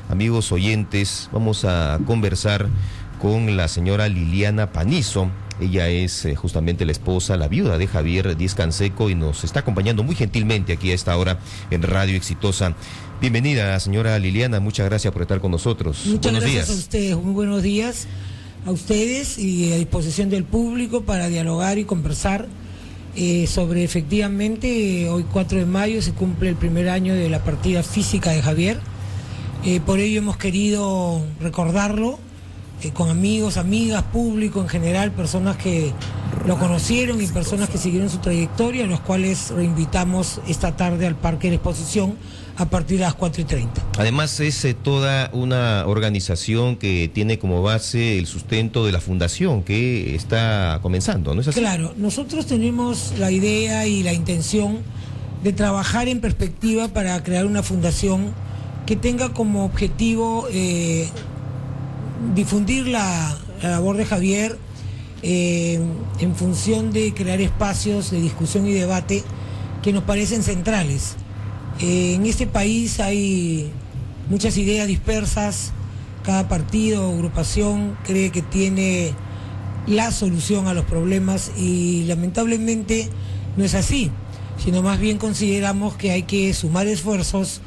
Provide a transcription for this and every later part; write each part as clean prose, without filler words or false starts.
amigos oyentes, vamos a conversar con la señora Liliana Panizo. Ella es justamente la esposa, la viuda de Javier Díez Canseco, y nos está acompañando muy gentilmente aquí a esta hora en Radio Exitosa. Bienvenida, señora Liliana, muchas gracias por estar con nosotros. Muchas buenos gracias días. a ustedes, muy buenos días a ustedes y a disposición del público para dialogar y conversar sobre, efectivamente, hoy 4 de mayo se cumple el primer año de la partida física de Javier. Por ello hemos querido recordarlo con amigos, amigas, público en general, personas que lo conocieron y personas que siguieron su trayectoria, a los cuales reinvitamos esta tarde al Parque de la Exposición a partir de las 4:30. Además es toda una organización que tiene como base el sustento de la fundación que está comenzando, ¿no es así? Claro, nosotros tenemos la idea y la intención de trabajar en perspectiva para crear una fundación que tenga como objetivo difundir la labor de Javier en función de crear espacios de discusión y debate que nos parecen centrales. En este país hay muchas ideas dispersas, cada partido o agrupación cree que tiene la solución a los problemas y lamentablemente no es así, sino más bien consideramos que hay que sumar esfuerzos,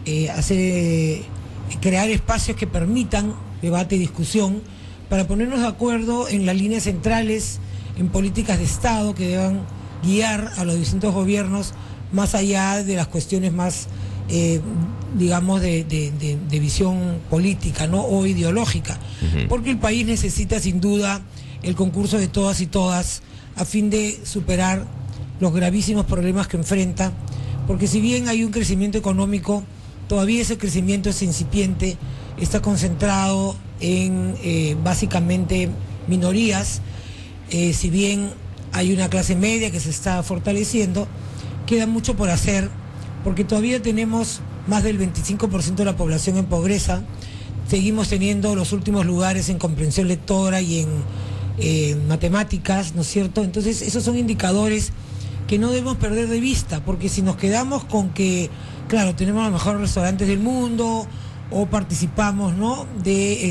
crear espacios que permitan debate y discusión para ponernos de acuerdo en las líneas centrales, en políticas de Estado que deban guiar a los distintos gobiernos más allá de las cuestiones más, digamos, de visión política, ¿no? O ideológica. Porque el país necesita sin duda el concurso de todas y todas a fin de superar los gravísimos problemas que enfrenta, porque si bien hay un crecimiento económico, todavía ese crecimiento es incipiente, está concentrado en básicamente minorías, si bien hay una clase media que se está fortaleciendo, queda mucho por hacer, porque todavía tenemos más del 25% de la población en pobreza, seguimos teniendo los últimos lugares en comprensión lectora y en matemáticas, ¿no es cierto? Entonces esos son indicadores que no debemos perder de vista, porque si nos quedamos con que, claro, tenemos los mejores restaurantes del mundo, o participamos, ¿no?, de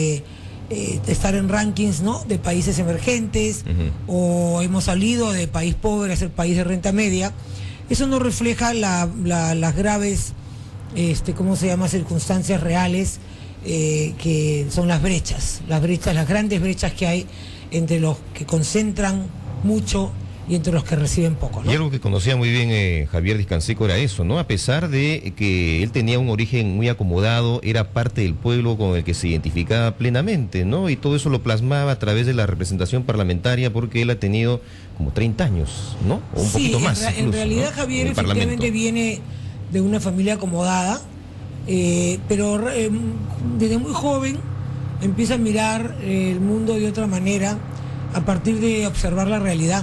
estar en rankings, ¿no?, de países emergentes, o hemos salido de país pobre a ser país de renta media, eso no refleja las graves, ¿cómo se llama?, circunstancias reales, que son las grandes brechas que hay entre los que concentran mucho y entre los que reciben poco, ¿no? Y algo que conocía muy bien Javier Díez Canseco era eso, ¿no? A pesar de que él tenía un origen muy acomodado, era parte del pueblo con el que se identificaba plenamente, ¿no? Y todo eso lo plasmaba a través de la representación parlamentaria, porque él ha tenido como 30 años, ¿no? O un poquito más. Sí, en realidad, ¿no?, Javier efectivamente viene de una familia acomodada, pero desde muy joven empieza a mirar el mundo de otra manera a partir de observar la realidad.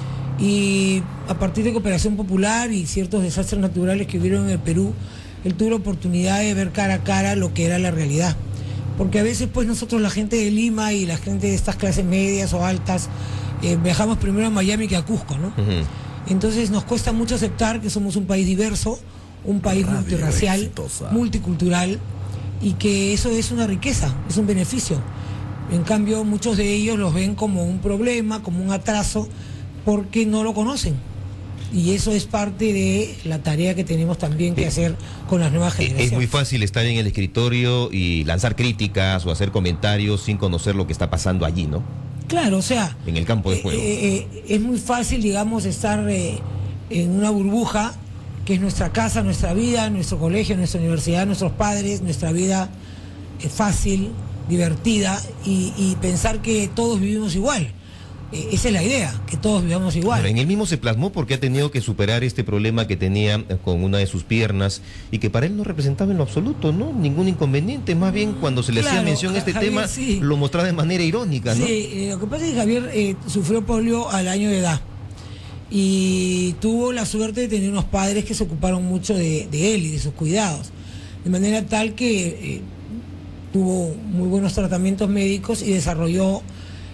Y a partir de Cooperación Popular y ciertos desastres naturales que hubieron en el Perú, él tuvo la oportunidad de ver cara a cara lo que era la realidad. Porque a veces, pues, nosotros, la gente de Lima y la gente de estas clases medias o altas, viajamos primero a Miami que a Cusco, ¿no? Entonces nos cuesta mucho aceptar que somos un país diverso, un país multirracial, multicultural, y que eso es una riqueza, es un beneficio. En cambio, muchos de ellos los ven como un problema, como un atraso, porque no lo conocen. Y eso es parte de la tarea que tenemos también que hacer con las nuevas generaciones. Es muy fácil estar en el escritorio y lanzar críticas o hacer comentarios sin conocer lo que está pasando allí, ¿no? Claro, o sea, en el campo de juego. Es muy fácil, digamos, estar en una burbuja que es nuestra casa, nuestra vida, nuestro colegio, nuestra universidad, nuestros padres, nuestra vida fácil, divertida, y pensar que todos vivimos igual. Esa es la idea, que todos vivamos igual. Pero en él mismo se plasmó porque ha tenido que superar este problema que tenía con una de sus piernas y que para él no representaba en lo absoluto, ¿no?, ningún inconveniente. Más bien, cuando se le hacía mención a este Javier, tema, sí, lo mostraba de manera irónica, ¿no? Sí, lo que pasa es que Javier sufrió polio al año de edad y tuvo la suerte de tener unos padres que se ocuparon mucho de él y de sus cuidados, de manera tal que tuvo muy buenos tratamientos médicos y desarrolló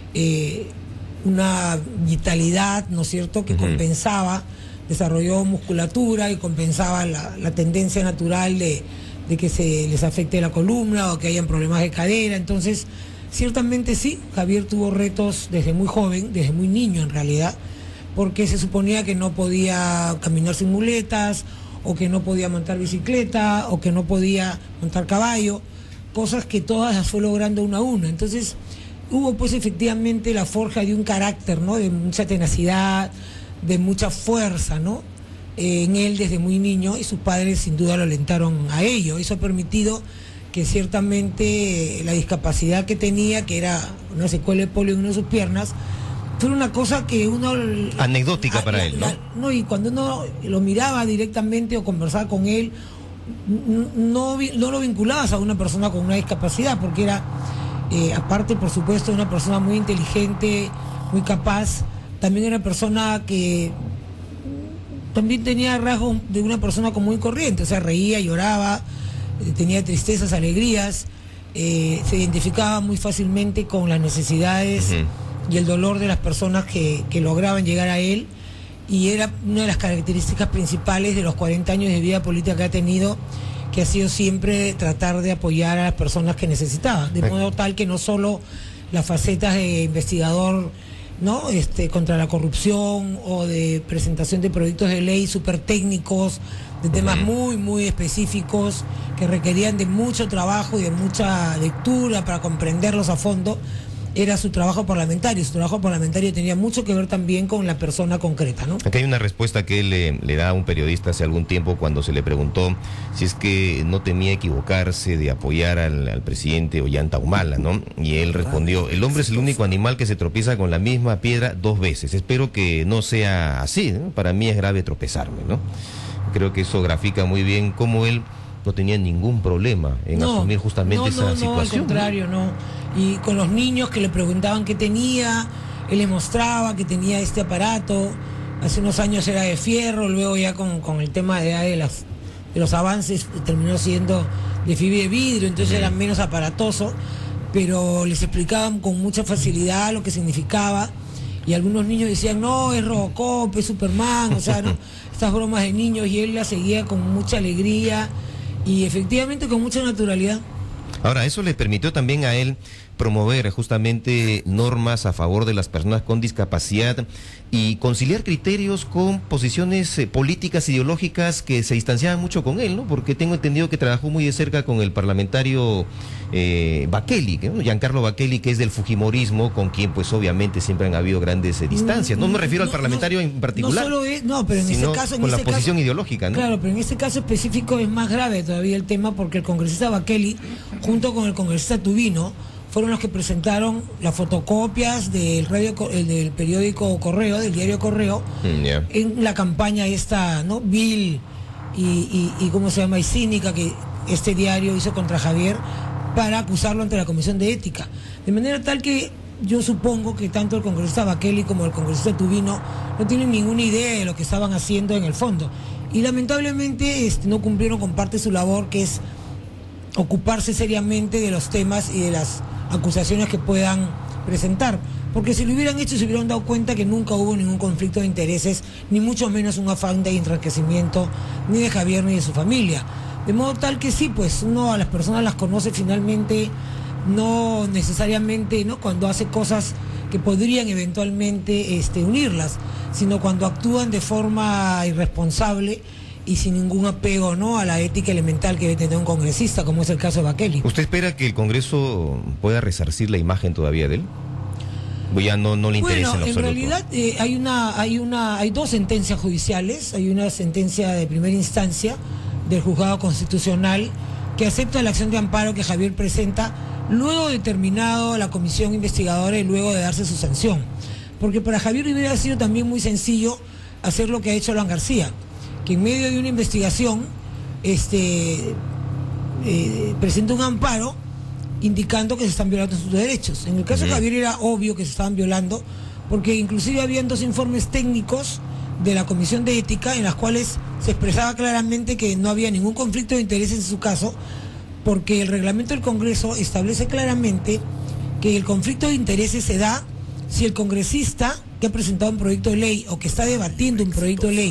una vitalidad, ¿no es cierto?, que compensaba, desarrolló musculatura y compensaba la tendencia natural de de que se les afecte la columna o que hayan problemas de cadera. Entonces, ciertamente sí, Javier tuvo retos desde muy joven, desde muy niño en realidad, porque se suponía que no podía caminar sin muletas, o que no podía montar bicicleta, o que no podía montar caballo, cosas que todas las fue logrando una a una. Entonces, hubo pues efectivamente la forja de un carácter, ¿no? De mucha tenacidad, de mucha fuerza, ¿no? En él desde muy niño, y sus padres sin duda lo alentaron a ello. Eso ha permitido que ciertamente la discapacidad que tenía, que era una secuela de polio en una de sus piernas, fue una cosa que uno... Anecdótica para él, ¿no? No, y cuando uno lo miraba directamente o conversaba con él, no lo vinculabas a una persona con una discapacidad, porque era, aparte por supuesto, una persona muy inteligente, muy capaz, también era una persona que también tenía rasgos de una persona común y corriente, o sea, reía, lloraba, tenía tristezas, alegrías, se identificaba muy fácilmente con las necesidades y el dolor de las personas que lograban llegar a él, y era una de las características principales de los 40 años de vida política que ha tenido, que ha sido siempre tratar de apoyar a las personas que necesitaban, de modo tal que no solo las facetas de investigador, ¿no? Contra la corrupción, o de presentación de proyectos de ley súper técnicos, de temas muy, muy específicos que requerían de mucho trabajo y de mucha lectura para comprenderlos a fondo. Era su trabajo parlamentario. Su trabajo parlamentario tenía mucho que ver también con la persona concreta, ¿no? Aquí hay una respuesta que él le da a un periodista hace algún tiempo cuando se le preguntó si es que no temía equivocarse de apoyar al presidente Ollanta Humala, ¿no? Y él respondió: el hombre es el único animal que se tropieza con la misma piedra 2 veces. Espero que no sea así, ¿no? Para mí es grave tropezarme, ¿no? Creo que eso grafica muy bien cómo él no tenía ningún problema en asumir justamente esa situación. No, al contrario, no. Y con los niños que le preguntaban qué tenía, él les mostraba que tenía este aparato. Hace unos años era de fierro, luego ya con el tema de los avances terminó siendo de fibra de vidrio, entonces era menos aparatoso, pero les explicaban con mucha facilidad lo que significaba, y algunos niños decían: no, es Robocop, es Superman, o sea, ¿no? Estas bromas de niños, y él las seguía con mucha alegría y efectivamente con mucha naturalidad. Ahora, eso le permitió también a él promover justamente normas a favor de las personas con discapacidad y conciliar criterios con posiciones políticas, ideológicas que se distanciaban mucho con él, ¿no? Porque tengo entendido que trabajó muy de cerca con el parlamentario Bakely, ¿no? Giancarlo Bakely, que es del fujimorismo, con quien pues obviamente siempre han habido grandes distancias. No me refiero al parlamentario en particular, no solo es, no, pero en sino ese caso, con la posición ideológica, ¿no? Claro, pero en este caso específico es más grave todavía el tema, porque el congresista Bakely, junto con el congresista Tubino, fueron los que presentaron las fotocopias del periódico Correo, del diario Correo, en la campaña esta, ¿no? Vil y ¿cómo se llama? Y cínica que este diario hizo contra Javier para acusarlo ante la Comisión de Ética. De manera tal que yo supongo que tanto el congresista Bakely como el congresista Tubino no tienen ninguna idea de lo que estaban haciendo en el fondo. Y lamentablemente no cumplieron con parte de su labor, que es ocuparse seriamente de los temas y de las acusaciones que puedan presentar, porque si lo hubieran hecho se hubieran dado cuenta que nunca hubo ningún conflicto de intereses, ni mucho menos un afán de enriquecimiento ni de Javier ni de su familia, de modo tal que sí, pues uno a las personas las conoce finalmente, no necesariamente, ¿no?, cuando hace cosas que podrían eventualmente unirlas, sino cuando actúan de forma irresponsable y sin ningún apego, ¿no?, a la ética elemental que debe tener un congresista, como es el caso de Bakely. ¿Usted espera que el Congreso pueda resarcir la imagen todavía de él? ¿O ya no le interesa en lo absoluto? En realidad hay 2 sentencias judiciales. Hay una sentencia de primera instancia del Juzgado Constitucional que acepta la acción de amparo que Javier presenta luego de terminado la comisión investigadora y luego de darse su sanción. Porque para Javier hubiera sido también muy sencillo hacer lo que ha hecho Alan García, que en medio de una investigación presenta un amparo indicando que se están violando sus derechos. En el caso de Javier era obvio que se estaban violando, porque inclusive habían 2 informes técnicos de la Comisión de Ética en las cuales se expresaba claramente que no había ningún conflicto de intereses en su caso, porque el reglamento del Congreso establece claramente que el conflicto de intereses se da si el congresista que ha presentado un proyecto de ley o que está debatiendo un proyecto de ley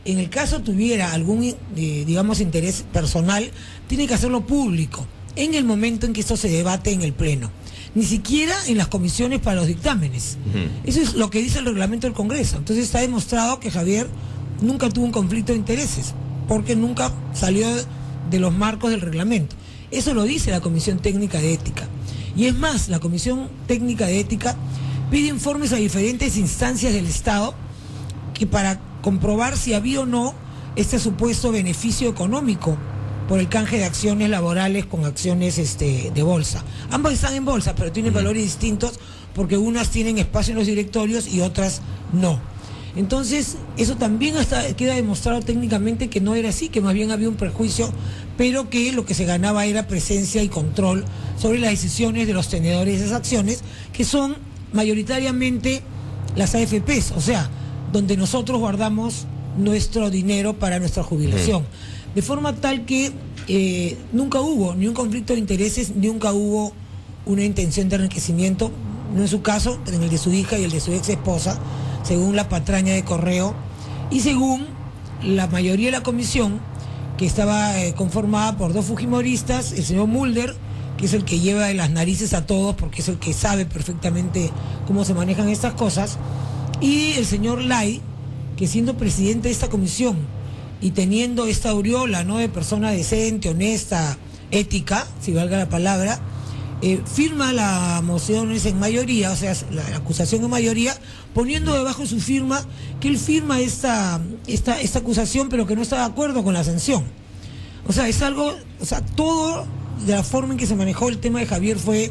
en el caso tuviera algún, digamos, interés personal, tiene que hacerlo público, en el momento en que esto se debate en el Pleno. Ni siquiera en las comisiones para los dictámenes. Eso es lo que dice el reglamento del Congreso. Entonces está demostrado que Javier nunca tuvo un conflicto de intereses, porque nunca salió de los marcos del reglamento. Eso lo dice la Comisión Técnica de Ética. Y es más, la Comisión Técnica de Ética pide informes a diferentes instancias del Estado que para comprobar si había o no este supuesto beneficio económico por el canje de acciones laborales con acciones de bolsa. Ambas están en bolsa, pero tienen valores distintos porque unas tienen espacio en los directorios y otras no. Entonces, eso también queda demostrado técnicamente que no era así, que más bien había un prejuicio, pero que lo que se ganaba era presencia y control sobre las decisiones de los tenedores de esas acciones, que son mayoritariamente las AFPs, o sea, donde nosotros guardamos nuestro dinero para nuestra jubilación. De forma tal que nunca hubo ni un conflicto de intereses, nunca hubo una intención de enriquecimiento, no en su caso, pero en el de su hija y el de su ex esposa, según la patraña de Correo, y según la mayoría de la comisión, que estaba conformada por dos fujimoristas, el señor Mulder, que es el que lleva de las narices a todos, porque es el que sabe perfectamente cómo se manejan estas cosas, y el señor Lai, que siendo presidente de esta comisión y teniendo esta aureola, ¿no?, de persona decente, honesta, ética, si valga la palabra, firma las mociones en mayoría, o sea, la acusación en mayoría, poniendo debajo de su firma que él firma esta acusación, pero que no está de acuerdo con la sanción. O sea, es algo, o sea, todo de la forma en que se manejó el tema de Javier fue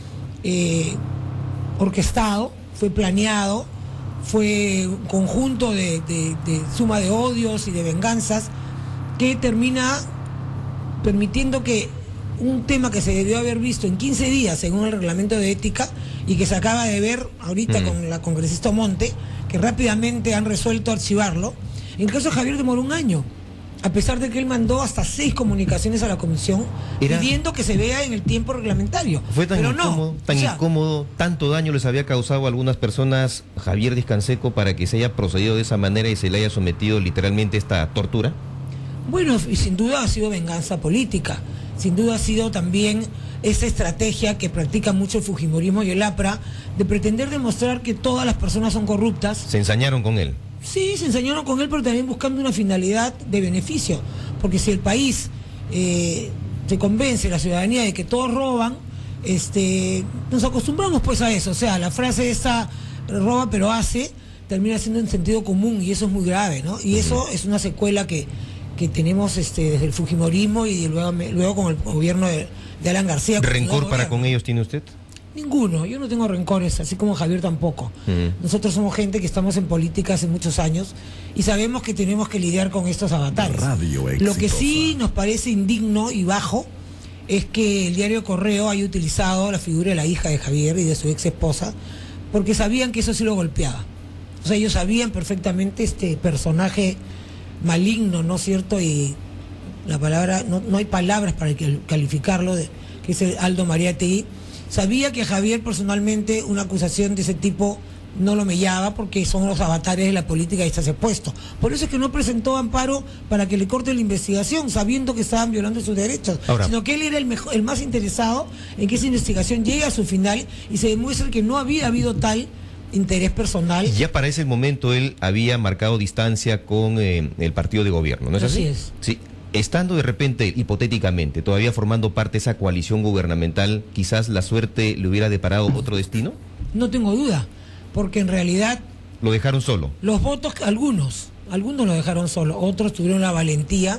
orquestado, fue planeado, fue un conjunto de suma de odios y de venganzas que termina permitiendo que un tema que se debió haber visto en 15 días según el reglamento de ética y que se acaba de ver ahorita con la congresista Monte, que rápidamente han resuelto archivarlo. En el caso de Javier demoró un año, a pesar de que él mandó hasta 6 comunicaciones a la comisión pidiendo que se vea en el tiempo reglamentario. Fue tan pero incómodo, no, incómodo, tanto daño les había causado a algunas personas Javier Diez-Canseco para que se haya procedido de esa manera y se le haya sometido literalmente a esta tortura. Bueno, y sin duda ha sido venganza política, sin duda ha sido también esa estrategia que practica mucho el fujimorismo y el APRA de pretender demostrar que todas las personas son corruptas. ¿Se ensañaron con él? Sí, se ensañaron con él, pero también buscando una finalidad de beneficio, porque si el país se convence, la ciudadanía, de que todos roban, nos acostumbramos pues a eso, o sea, la frase esa, roba pero hace, termina siendo en sentido común y eso es muy grave, ¿no? Y eso es una secuela que tenemos desde el fujimorismo y luego con el gobierno de Alan García. ¿Rencor para con ellos tiene usted? Ninguno, yo no tengo rencores, así como Javier tampoco. Nosotros somos gente que estamos en política hace muchos años y sabemos que tenemos que lidiar con estos avatares. Lo que sí nos parece indigno y bajo es que el diario Correo haya utilizado la figura de la hija de Javier y de su ex esposa, porque sabían que eso sí lo golpeaba. O sea, ellos sabían perfectamente este personaje maligno, ¿no es cierto? Y la palabra, no hay palabras para calificarlo, que es el Aldo Mariátegui. Sabía que a Javier personalmente una acusación de ese tipo no lo mellaba porque son los avatares de la política y está puesto. Por eso es que no presentó amparo para que le corte la investigación, sabiendo que estaban violando sus derechos. Ahora, sino que él era el más interesado en que esa investigación llegue a su final y se demuestre que no había habido tal interés personal. Y ya para ese momento él había marcado distancia con el partido de gobierno, ¿no es así? Así es. Sí. Estando de repente, hipotéticamente, todavía formando parte de esa coalición gubernamental, quizás la suerte le hubiera deparado otro destino. No tengo duda, porque en realidad... ¿Lo dejaron solo? Los votos, algunos lo dejaron solo, otros tuvieron la valentía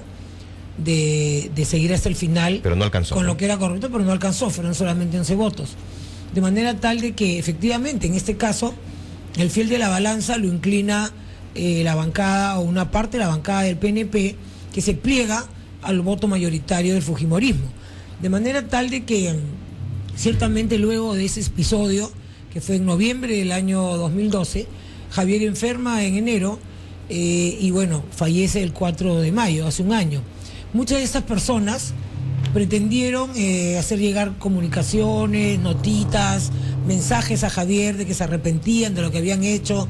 de seguir hasta el final. Pero no alcanzó. Con lo que era correcto, pero no alcanzó, fueron solamente 11 votos. De manera tal de que efectivamente, en este caso, el fiel de la balanza lo inclina la bancada o una parte de la bancada del PNP, que se pliega al voto mayoritario del fujimorismo. De manera tal de que ciertamente luego de ese episodio, que fue en noviembre del año 2012, Javier enferma en enero y bueno, fallece el 4 de mayo, hace un año. Muchas de estas personas pretendieron hacer llegar comunicaciones, notitas, mensajes a Javier de que se arrepentían de lo que habían hecho,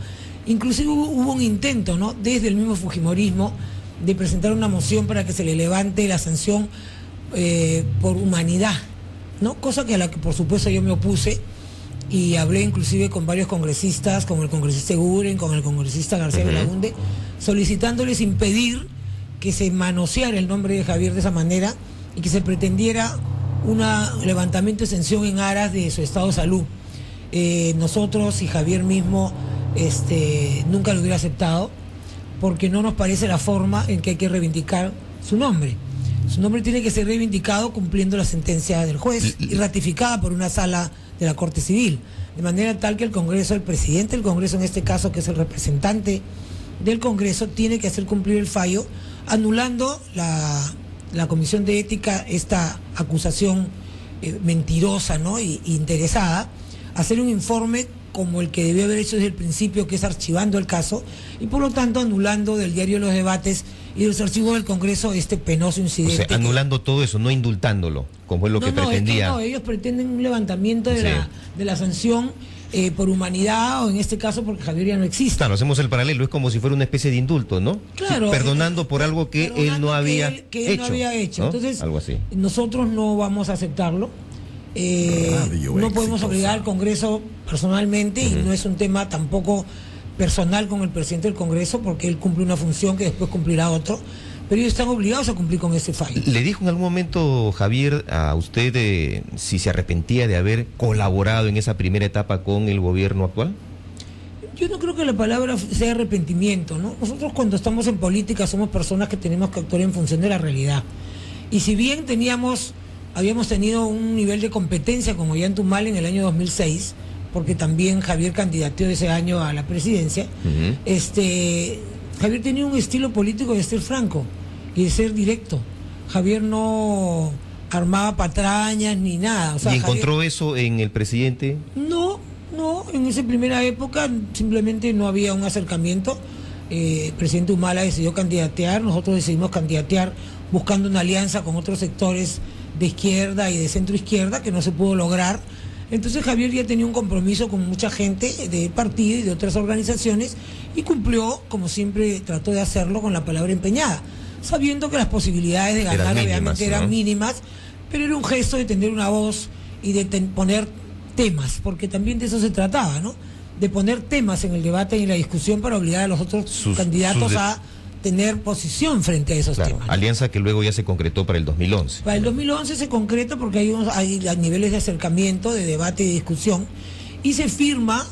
Inclusive hubo un intento, ¿no?, desde el mismo fujimorismo, de presentar una moción para que se le levante la sanción por humanidad, ¿no? Cosa que a la que por supuesto yo me opuse, y hablé inclusive con varios congresistas, con el congresista Eguren, con el congresista García Belaunde, solicitándoles impedir que se manoseara el nombre de Javier de esa manera y que se pretendiera un levantamiento de sanción en aras de su estado de salud. Nosotros y Javier mismo nunca lo hubiera aceptado, porque no nos parece la forma en que hay que reivindicar su nombre. Su nombre tiene que ser reivindicado cumpliendo la sentencia del juez y ratificada por una sala de la Corte Civil, de manera tal que el Congreso, el presidente del Congreso en este caso, que es el representante del Congreso, tiene que hacer cumplir el fallo, anulando la Comisión de Ética esta acusación mentirosa, ¿no?, y interesada, hacer un informe como el que debió haber hecho desde el principio, que es archivando el caso, y por lo tanto anulando del diario de los debates y de los archivos del Congreso este penoso incidente. O sea, anulando todo eso, no indultándolo, como es lo que pretendía. Es que ellos pretenden un levantamiento de la sanción por humanidad, o en este caso porque Javier ya no existe. Claro, hacemos el paralelo, es como si fuera una especie de indulto, ¿no? Claro. Perdonando por algo que él no había hecho. ¿No? Entonces, algo así. Nosotros no vamos a aceptarlo. No podemos obligar al Congreso personalmente, y no es un tema tampoco personal con el presidente del Congreso, porque él cumple una función que después cumplirá otro, pero ellos están obligados a cumplir con ese fallo. ¿Le dijo en algún momento, Javier, a usted si se arrepentía de haber colaborado en esa primera etapa con el gobierno actual? Yo no creo que la palabra sea arrepentimiento, ¿no? Nosotros cuando estamos en política somos personas que tenemos que actuar en función de la realidad. Y si bien habíamos tenido un nivel de competencia como Ollantumala en el año 2006, porque también Javier candidateó ese año a la presidencia, Javier tenía un estilo político de ser franco y de ser directo. Javier no armaba patrañas ni nada. O sea, ¿y encontró eso en el presidente? No, en esa primera época simplemente no había un acercamiento. El presidente Humala decidió candidatear, nosotros decidimos candidatear buscando una alianza con otros sectores de izquierda y de centro izquierda, que no se pudo lograr. Entonces Javier ya tenía un compromiso con mucha gente del partido y de otras organizaciones, y cumplió, como siempre trató de hacerlo, con la palabra empeñada, sabiendo que las posibilidades de ganar obviamente eran mínimas, pero era un gesto de tener una voz y de poner temas, porque también de eso se trataba, ¿no?, de poner temas en el debate y en la discusión para obligar a los otros candidatos a tener posición frente a esos temas. Alianza que luego ya se concretó para el 2011. Para el 2011 se concreta porque hay niveles de acercamiento, de debate y de discusión, y se firma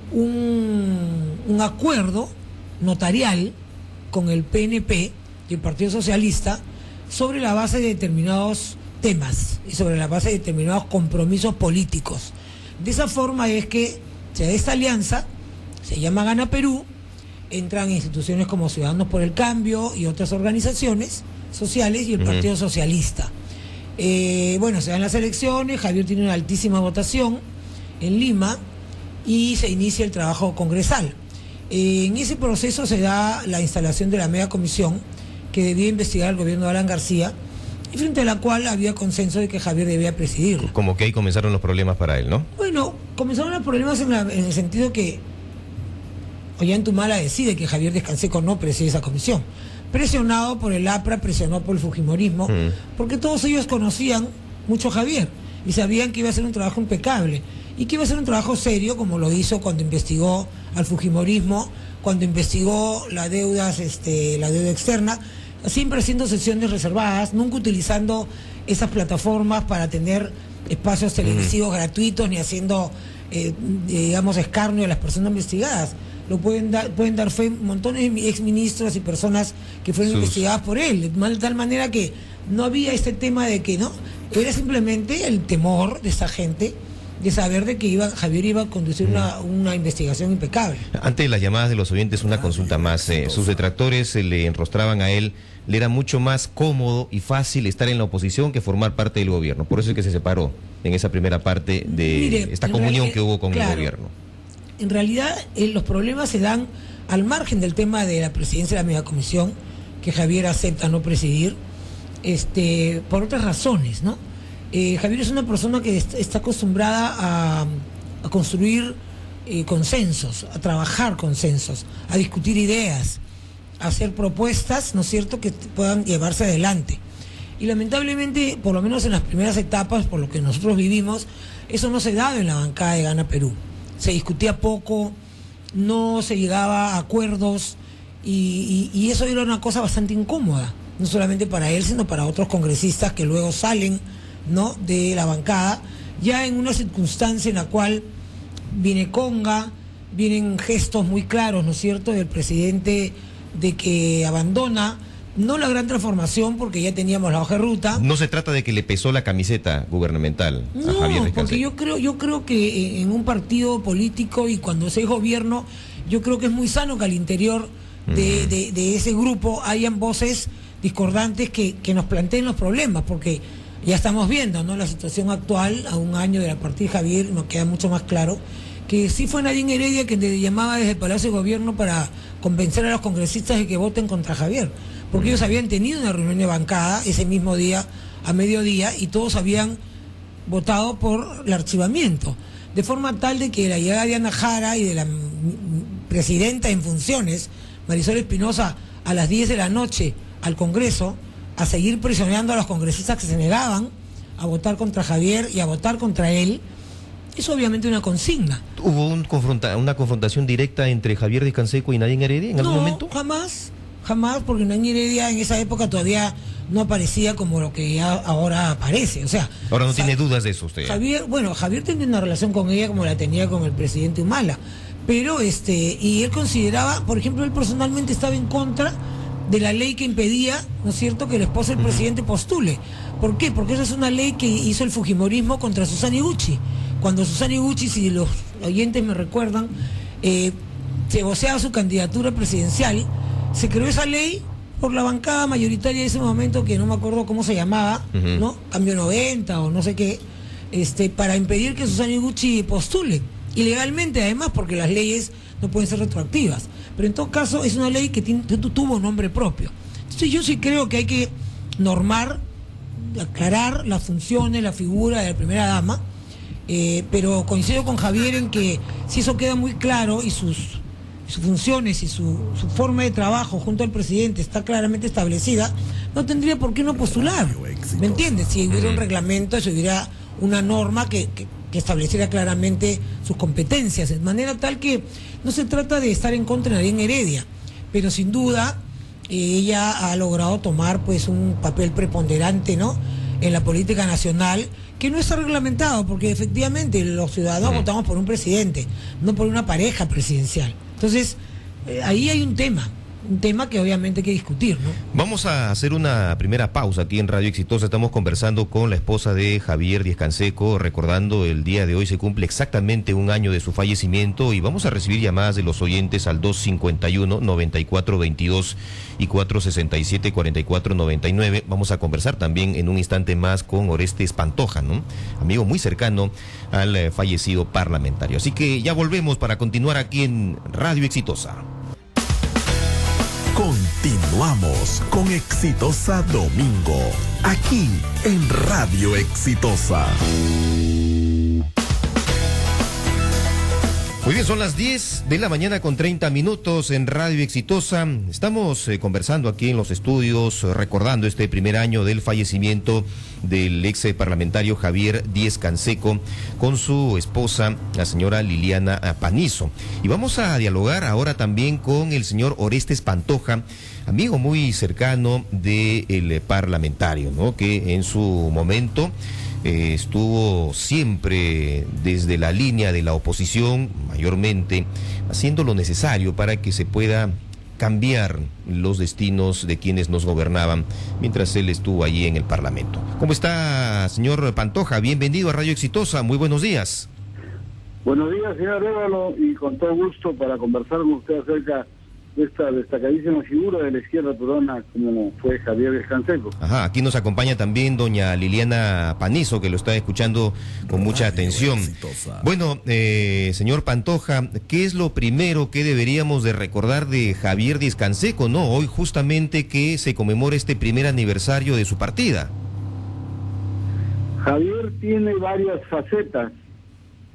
un acuerdo notarial con el PNP y el Partido Socialista sobre la base de determinados temas y sobre la base de determinados compromisos políticos. De esa forma es que se da esta alianza, se llama Gana Perú. Entran instituciones como Ciudadanos por el Cambio y otras organizaciones sociales y el Partido Socialista. Se dan las elecciones, Javier tiene una altísima votación en Lima y se inicia el trabajo congresal. En ese proceso se da la instalación de la media comisión que debía investigar el gobierno de Alan García, y frente a la cual había consenso de que Javier debía presidirla. Como que ahí comenzaron los problemas para él, ¿no? Bueno, comenzaron los problemas en el sentido que Ollantumala decide que Javier Díaz-Canseco no preside esa comisión, presionado por el APRA, presionado por el fujimorismo, porque todos ellos conocían mucho a Javier y sabían que iba a ser un trabajo impecable y que iba a ser un trabajo serio, como lo hizo cuando investigó al fujimorismo, cuando investigó la deuda externa, siempre haciendo sesiones reservadas, nunca utilizando esas plataformas para tener espacios televisivos gratuitos, ni haciendo escarnio a las personas investigadas. Lo pueden dar fe montones de exministros y personas que fueron investigadas por él, de tal manera que no había este tema de que no, era simplemente el temor de esa gente de saber de que Javier iba a conducir una investigación impecable. Antes de las llamadas de los oyentes, una consulta más. Sus detractores le enrostraban a él, le era mucho más cómodo y fácil estar en la oposición que formar parte del gobierno. Por eso es que se separó en esa primera parte de esta comunión que hubo con el gobierno. En realidad, los problemas se dan al margen del tema de la presidencia de la megacomisión, que Javier acepta no presidir, por otras razones, ¿no? Javier es una persona que está acostumbrada a construir consensos, a trabajar consensos, a discutir ideas, a hacer propuestas, ¿no es cierto?, que puedan llevarse adelante. Y lamentablemente, por lo menos en las primeras etapas, por lo que nosotros vivimos, eso no se daba en la bancada de Gana Perú. Se discutía poco, no se llegaba a acuerdos y eso era una cosa bastante incómoda, no solamente para él, sino para otros congresistas que luego salen, ¿no?, de la bancada, ya en una circunstancia en la cual viene conga, vienen gestos muy claros, ¿no es cierto?, del presidente de que abandona, no la gran transformación porque ya teníamos la hoja de ruta. No se trata de que le pesó la camiseta gubernamental a Javier Díaz-Canseco. Porque yo creo que en un partido político y cuando se es gobierno, yo creo que es muy sano que al interior de ese grupo hayan voces discordantes que nos planteen los problemas, porque ya estamos viendo, ¿no?, la situación actual, a un año de la partida de Javier, nos queda mucho más claro que sí fue Nadine Heredia quien le llamaba desde el Palacio de Gobierno para convencer a los congresistas de que voten contra Javier, porque ellos habían tenido una reunión de bancada ese mismo día, a mediodía, y todos habían votado por el archivamiento, de forma tal de que la llegada de Ana Jara y de la presidenta en funciones, Marisol Espinosa, a las 10 de la noche al Congreso, a seguir presionando a los congresistas que se negaban a votar contra Javier y a votar contra él, es obviamente una consigna. ¿Hubo una confrontación directa entre Javier Díaz-Canseco y Nadine Heredia en algún momento? Jamás, porque Nadine Heredia en esa época todavía no aparecía como lo que ya ahora aparece, o sea... Ahora no tiene dudas de eso usted. Javier tenía una relación con ella como la tenía con el presidente Humala, pero y él consideraba, por ejemplo, él personalmente estaba en contra de la ley que impedía, ¿no es cierto?, que el esposo del presidente postule. ¿Por qué? Porque esa es una ley que hizo el fujimorismo contra Susana Iguchi. Cuando Susana Iguchi, si los oyentes me recuerdan, se voceaba su candidatura presidencial, se creó esa ley por la bancada mayoritaria de ese momento, que no me acuerdo cómo se llamaba, ¿no? Cambio 90 o no sé qué, para impedir que Susana Iguchi postule. Ilegalmente, además, porque las leyes no pueden ser retroactivas. Pero en todo caso, es una ley que tuvo nombre propio. Entonces, yo sí creo que hay que normar, aclarar las funciones, la figura de la primera dama, pero coincido con Javier en que si eso queda muy claro y sus funciones y su forma de trabajo junto al presidente está claramente establecida, no tendría por qué no postular. ¿Me entiendes? Si hubiera un reglamento, si hubiera una norma que estableciera claramente sus competencias, de manera tal que no se trata de estar en contra de Nadine Heredia, pero sin duda ella ha logrado tomar pues un papel preponderante, ¿no?, en la política nacional, que no está reglamentado, porque efectivamente los ciudadanos votamos por un presidente, no por una pareja presidencial. Entonces, ahí hay un tema que obviamente hay que discutir, ¿no? Vamos a hacer una primera pausa aquí en Radio Exitosa. Estamos conversando con la esposa de Javier Díaz-Canseco, recordando el día de hoy se cumple exactamente un año de su fallecimiento, y vamos a recibir llamadas de los oyentes al 251-9422 y 467-4499. Vamos a conversar también en un instante más con Orestes Pantoja, ¿no?, amigo muy cercano al fallecido parlamentario. Así que ya volvemos para continuar aquí en Radio Exitosa. Continuamos con Exitosa Domingo, aquí en Radio Exitosa. Muy bien, son las 10 de la mañana con 30 minutos en Radio Exitosa. Estamos conversando aquí en los estudios, recordando este primer año del fallecimiento del ex parlamentario Javier Díaz-Canseco con su esposa, la señora Liliana Panizo. Y vamos a dialogar ahora también con el señor Orestes Pantoja, amigo muy cercano del parlamentario, ¿no?, que en su momento estuvo siempre desde la línea de la oposición, mayormente haciendo lo necesario para que se pueda cambiar los destinos de quienes nos gobernaban mientras él estuvo allí en el Parlamento. ¿Cómo está, señor Pantoja? Bienvenido a Radio Exitosa, muy buenos días. Buenos días, señor Révalo, y con todo gusto para conversar con usted acerca de esta destacadísima figura de la izquierda peruana como fue Javier Díaz-Canseco. Ajá, aquí nos acompaña también doña Liliana Panizo, que lo está escuchando con mucha atención. Bueno, señor Pantoja, ¿qué es lo primero que deberíamos de recordar de Javier Díaz-Canseco, no? Hoy justamente que se conmemora este primer aniversario de su partida. Javier tiene varias facetas.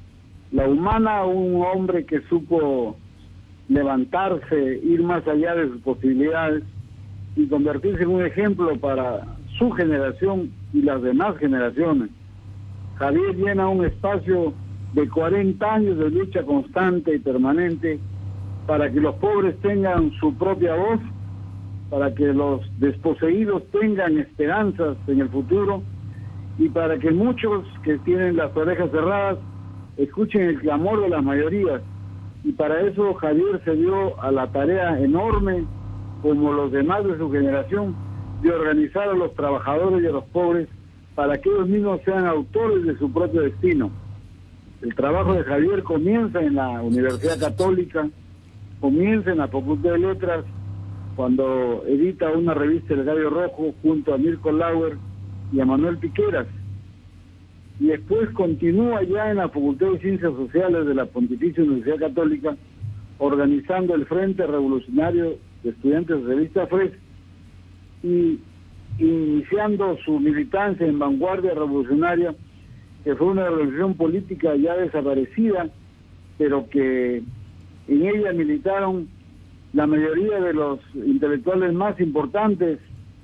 la humana, un hombre que supo levantarse, ir más allá de sus posibilidades y convertirse en un ejemplo para su generación y las demás generaciones. Javier llena un espacio de 40 años de lucha constante y permanente para que los pobres tengan su propia voz, para que los desposeídos tengan esperanzas en el futuro y para que muchos que tienen las orejas cerradas escuchen el clamor de las mayorías. Y para eso Javier se dio a la tarea enorme, como los demás de su generación, de organizar a los trabajadores y a los pobres para que ellos mismos sean autores de su propio destino. El trabajo de Javier comienza en la Universidad Católica, comienza en la Facultad de Letras, cuando edita una revista El Gallo Rojo junto a Mirko Lauer y a Manuel Piqueras. Y después continúa ya en la Facultad de Ciencias Sociales de la Pontificia Universidad Católica, organizando el Frente Revolucionario de Estudiantes Socialistas FRES y iniciando su militancia en Vanguardia Revolucionaria, que fue una revolución política ya desaparecida, pero que en ella militaron la mayoría de los intelectuales más importantes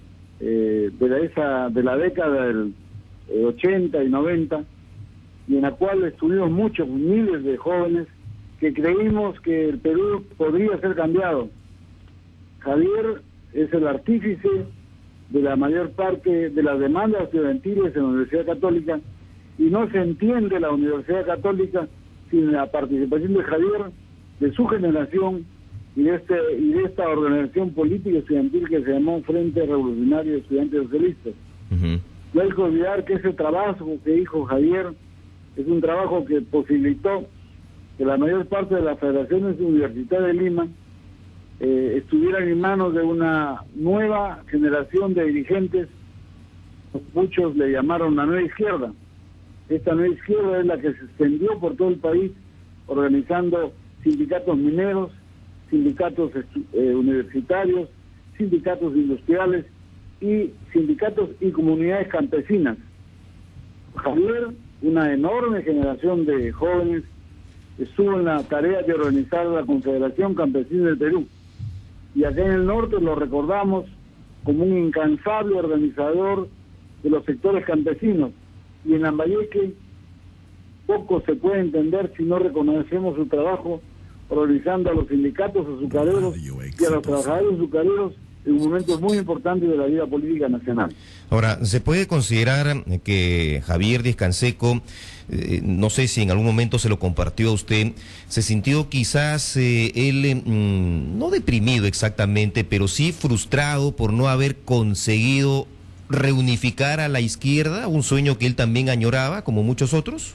de la década del 80 y 90, y en la cual estuvimos muchos, miles de jóvenes que creímos que el Perú podría ser cambiado. Javier es el artífice de la mayor parte de las demandas estudiantiles en la Universidad Católica, y no se entiende la Universidad Católica sin la participación de Javier, de su generación y de esta organización política estudiantil que se llamó Frente Revolucionario de Estudiantes Socialistas. No hay que olvidar que ese trabajo que hizo Javier es un trabajo que posibilitó que la mayor parte de las federaciones universitarias de Lima estuvieran en manos de una nueva generación de dirigentes. Muchos le llamaron la nueva izquierda. Esta nueva izquierda es la que se extendió por todo el país, organizando sindicatos mineros, sindicatos universitarios, sindicatos industriales y sindicatos y comunidades campesinas. Javier, una enorme generación de jóvenes, estuvo en la tarea de organizar la Confederación Campesina del Perú. Y acá en el norte lo recordamos como un incansable organizador de los sectores campesinos. Y en Lambayeque poco se puede entender si no reconocemos su trabajo organizando a los sindicatos azucareros y a los trabajadores azucareros en momentos muy importantes de la vida política nacional. Ahora, ¿se puede considerar que Javier Díaz-Canseco, no sé si en algún momento se lo compartió a usted, se sintió quizás él, no deprimido exactamente, pero sí frustrado por no haber conseguido reunificar a la izquierda, un sueño que él también añoraba, como muchos otros?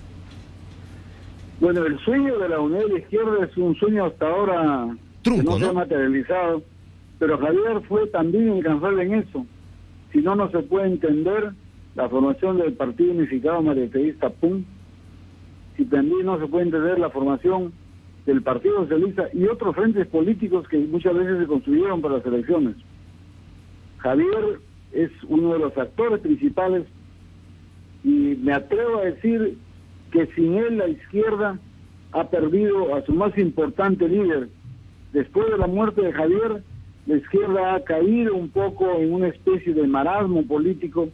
Bueno, el sueño de la unidad de la izquierda es un sueño hasta ahora trunco, que no se ha materializado, pero Javier fue también incansable en eso. Si no, no se puede entender la formación del Partido Unificado Mariateísta PUN, si también no se puede entender la formación del Partido Socialista y otros frentes políticos que muchas veces se construyeron para las elecciones. Javier es uno de los actores principales y me atrevo a decir que sin él la izquierda ha perdido a su más importante líder. Después de la muerte de Javier, la izquierda ha caído un poco en una especie de marasmo político.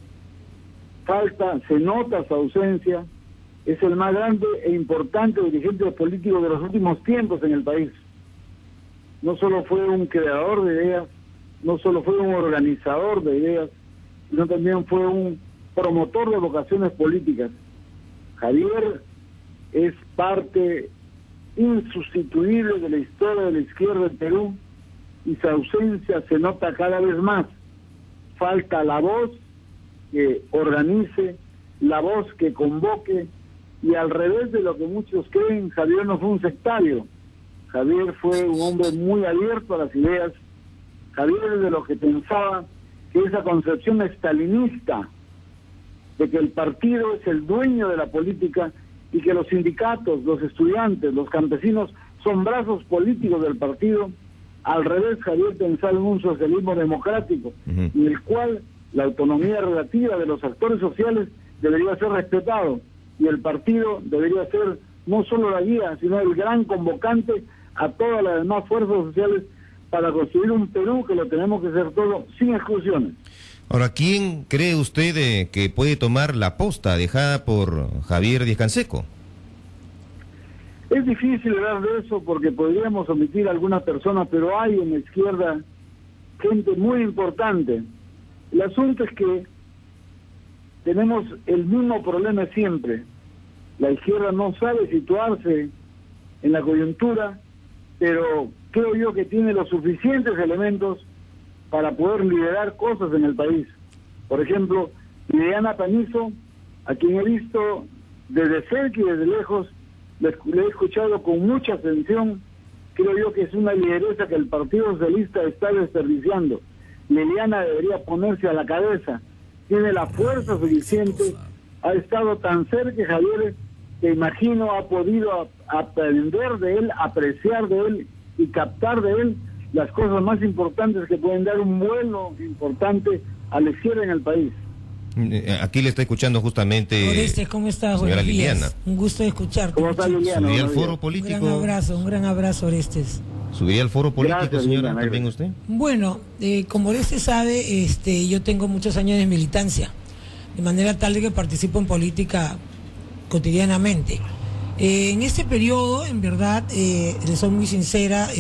Se nota su ausencia. Es el más grande e importante dirigente político de los últimos tiempos en el país. No solo fue un creador de ideas, no solo fue un organizador de ideas, sino también fue un promotor de vocaciones políticas. Javier es parte insustituible de la historia de la izquierda del Perú y su ausencia se nota cada vez más. Falta la voz que organice, la voz que convoque, y al revés de lo que muchos creen, Javier no fue un sectario. Javier fue un hombre muy abierto a las ideas. Javier es de los que pensaba que esa concepción estalinista de que el partido es el dueño de la política y que los sindicatos, los estudiantes, los campesinos son brazos políticos del partido. Al revés, Javier pensaba en un socialismo democrático, en el cual la autonomía relativa de los actores sociales debería ser respetado y el partido debería ser no solo la guía, sino el gran convocante a todas las demás fuerzas sociales para construir un Perú que lo tenemos que hacer todo sin exclusiones. Ahora, ¿quién cree usted que puede tomar la posta dejada por Javier Díaz-Canseco? Es difícil hablar de eso porque podríamos omitir algunas personas, pero hay en la izquierda gente muy importante. El asunto es que tenemos el mismo problema siempre. La izquierda no sabe situarse en la coyuntura, pero creo yo que tiene los suficientes elementos para poder liderar cosas en el país. Por ejemplo, Liliana Panizo, a quien he visto desde cerca y desde lejos, le he escuchado con mucha atención. Creo yo que es una lideresa que el Partido Socialista está desperdiciando. Liliana debería ponerse a la cabeza, tiene la fuerza suficiente, ha estado tan cerca de Javier que imagino ha podido aprender de él, apreciar de él y captar de él las cosas más importantes que pueden dar un vuelo importante a la izquierda en el país. Aquí le está escuchando justamente Orestes, ¿cómo estás? señora Buenos días. Liliana. Un gusto de escucharte. ¿Cómo está, Liliana? ¿Subiría al Buenos foro días. político? Un gran abrazo, Orestes. ¿Subiría al foro político, Gracias, señora, Liliana. también usted? Bueno, como Orestes sabe, yo tengo muchos años de militancia, de manera tal de que participo en política cotidianamente. En este periodo, en verdad, les soy muy sincera,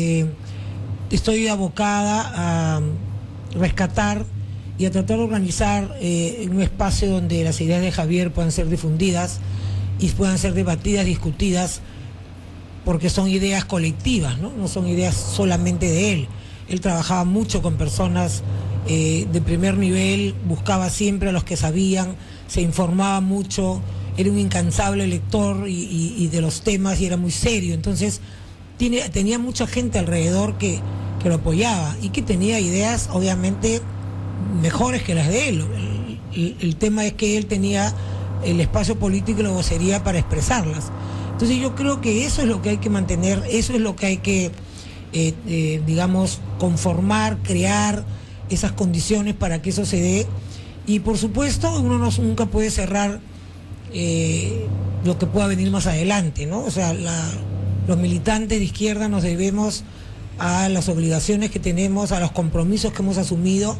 estoy abocada a rescatar y a tratar de organizar un espacio donde las ideas de Javier puedan ser difundidas y puedan ser debatidas, discutidas, porque son ideas colectivas, ¿no? Son ideas solamente de él. Él trabajaba mucho con personas de primer nivel, buscaba siempre a los que sabían, se informaba mucho, era un incansable lector y de los temas, y era muy serio. Entonces tenía mucha gente alrededor que lo apoyaba y que tenía ideas obviamente mejores que las de él. El tema es que él tenía el espacio político y la vocería para expresarlas. Entonces yo creo que eso es lo que hay que mantener, eso es lo que hay que, digamos, conformar, crear esas condiciones para que eso se dé. Y por supuesto uno nunca puede cerrar lo que pueda venir más adelante, ¿no? O sea, los militantes de izquierda nos debemos a las obligaciones que tenemos, a los compromisos que hemos asumido.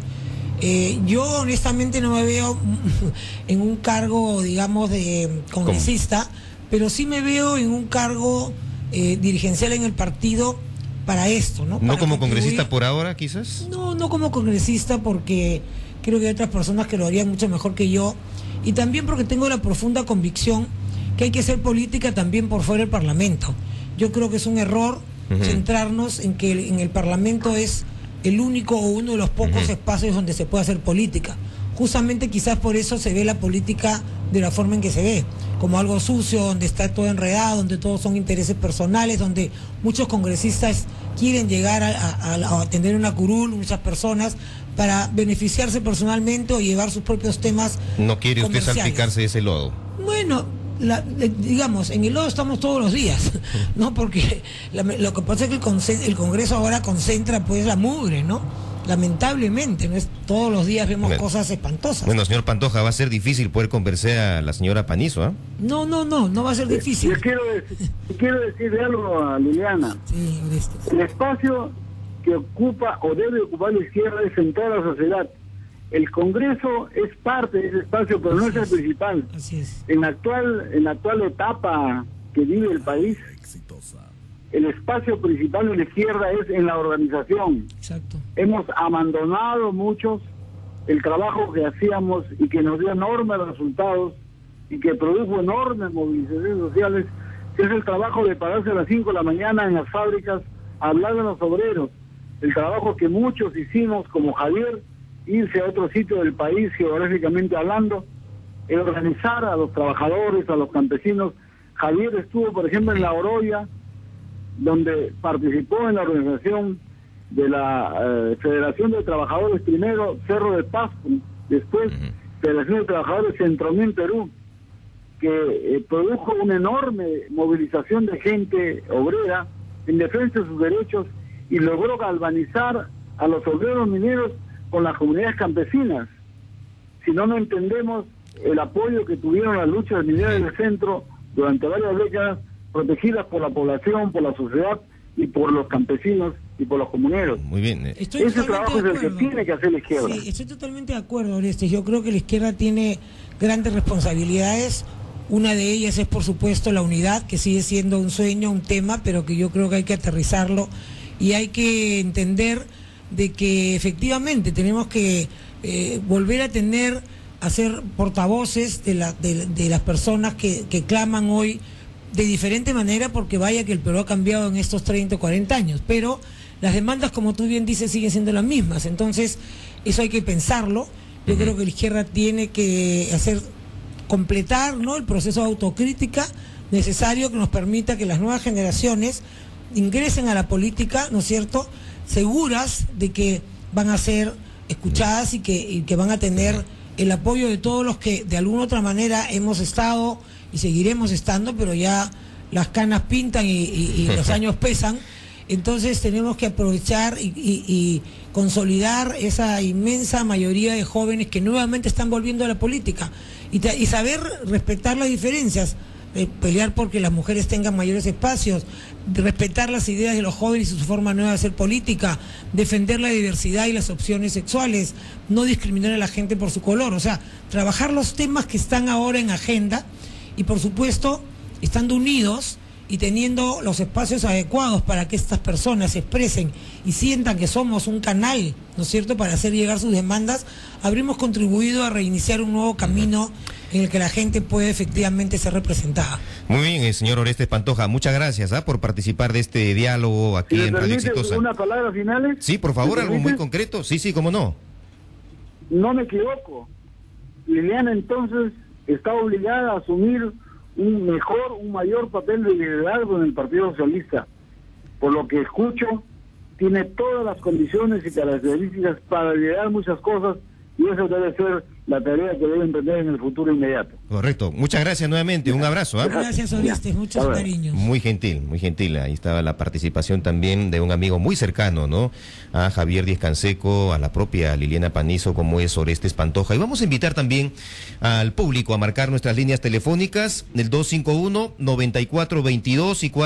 Yo honestamente no me veo en un cargo, digamos, de congresista, pero sí me veo en un cargo dirigencial en el partido para esto, ¿no? ¿No Para como contribuir. congresista por ahora, quizás? No como congresista, porque creo que hay otras personas que lo harían mucho mejor que yo, y también porque tengo la profunda convicción que hay que hacer política también por fuera del Parlamento. Yo creo que es un error centrarnos en que en el Parlamento es el único o uno de los pocos espacios donde se puede hacer política. Justamente quizás por eso se ve la política de la forma en que se ve, como algo sucio, donde está todo enredado, donde todos son intereses personales, donde muchos congresistas quieren llegar a tener una curul, muchas personas, para beneficiarse personalmente o llevar sus propios temas. ¿No quiere usted comerciales. salpicarse de ese lodo? Bueno, digamos, en el lodo estamos todos los días, ¿no? Porque lo que pasa es que el Congreso ahora concentra pues la mugre, ¿no? Lamentablemente, ¿no? Todos los días vemos cosas espantosas. Bueno, señor Pantoja, va a ser difícil poder convencer a la señora Panizo, ¿ah? No va a ser difícil. Yo quiero decirle algo a Liliana. Sí, Orestes. El espacio que ocupa o debe ocupar la izquierda es en toda la sociedad. El Congreso es parte de ese espacio, pero no es el principal. Así es. En la actual etapa que vive el país, el espacio principal de la izquierda es en la organización. Exacto. Hemos abandonado muchos el trabajo que hacíamos y que nos dio enormes resultados y que produjo enormes movilizaciones sociales, que es el trabajo de pararse a las 5 de la mañana en las fábricas a hablar de los obreros, el trabajo que muchos hicimos como Javier, irse a otro sitio del país geográficamente hablando, organizar a los trabajadores, a los campesinos. Javier estuvo, por ejemplo, en La Oroya, donde participó en la organización de la Federación de Trabajadores, primero Cerro de Pasco, después Federación de Trabajadores Centromín, Perú, que produjo una enorme movilización de gente obrera en defensa de sus derechos y logró galvanizar a los obreros mineros con las comunidades campesinas. Si no entendemos el apoyo que tuvieron las luchas mineras del centro durante varias décadas, protegidas por la población, por la sociedad y por los campesinos y por los comuneros. Muy bien. Ese trabajo es el que tiene que hacer la izquierda. Sí, estoy totalmente de acuerdo, Orestes. Yo creo que la izquierda tiene grandes responsabilidades. Una de ellas es, por supuesto, la unidad, que sigue siendo un sueño, un tema, pero que yo creo que hay que aterrizarlo y hay que entender de que efectivamente tenemos que volver a ser portavoces de las personas que claman hoy de diferente manera, porque vaya que el Perú ha cambiado en estos 30 o 40 años, pero las demandas, como tú bien dices, siguen siendo las mismas. Entonces, eso hay que pensarlo. Yo creo que la izquierda tiene que completar, ¿no?, el proceso de autocrítica necesario que nos permita que las nuevas generaciones ingresen a la política, ¿no es cierto?, seguras de que van a ser escuchadas y que van a tener el apoyo de todos los que de alguna u otra manera hemos estado y seguiremos estando, pero ya las canas pintan y los años pesan. Entonces tenemos que aprovechar y consolidar esa inmensa mayoría de jóvenes que nuevamente están volviendo a la política y saber respetar las diferencias, pelear porque las mujeres tengan mayores espacios, respetar las ideas de los jóvenes y su forma nueva de hacer política, defender la diversidad y las opciones sexuales, no discriminar a la gente por su color, o sea, trabajar los temas que están ahora en agenda y, por supuesto, estando unidos y teniendo los espacios adecuados para que estas personas se expresen y sientan que somos un canal, ¿no es cierto?, para hacer llegar sus demandas, habremos contribuido a reiniciar un nuevo camino en el que la gente puede efectivamente ser representada. Muy bien, señor Orestes Pantoja, muchas gracias por participar de este diálogo aquí en Radio Exitosa. ¿Una palabra finales? Sí, por favor, algo muy concreto. Sí, cómo no. No me equivoco. Liliana entonces está obligada a asumir un mayor papel de liderazgo en el Partido Socialista. Por lo que escucho, tiene todas las condiciones y características para liderar muchas cosas, y eso debe ser la tarea que debe emprender en el futuro inmediato. Correcto. Muchas gracias nuevamente. Un abrazo. Gracias, Orestes. Muchos cariños. Muy gentil, muy gentil. Ahí estaba la participación también de un amigo muy cercano, ¿no?, a Javier Díaz Canseco, a la propia Liliana Panizo, como es Orestes Pantoja. Y vamos a invitar también al público a marcar nuestras líneas telefónicas, el 251-9422 y